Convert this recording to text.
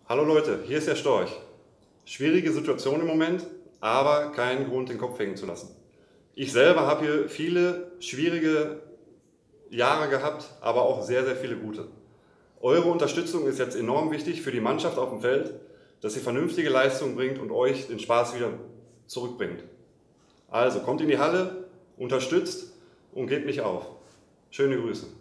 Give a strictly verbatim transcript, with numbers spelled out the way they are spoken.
Hallo Leute, hier ist der Storch. Schwierige Situation im Moment, aber kein Grund, den Kopf hängen zu lassen. Ich selber habe hier viele schwierige Jahre gehabt, aber auch sehr, sehr viele gute. Eure Unterstützung ist jetzt enorm wichtig für die Mannschaft auf dem Feld, dass sie vernünftige Leistungen bringt und euch den Spaß wieder zurückbringt. Also kommt in die Halle, unterstützt und gebt nicht auf. Schöne Grüße.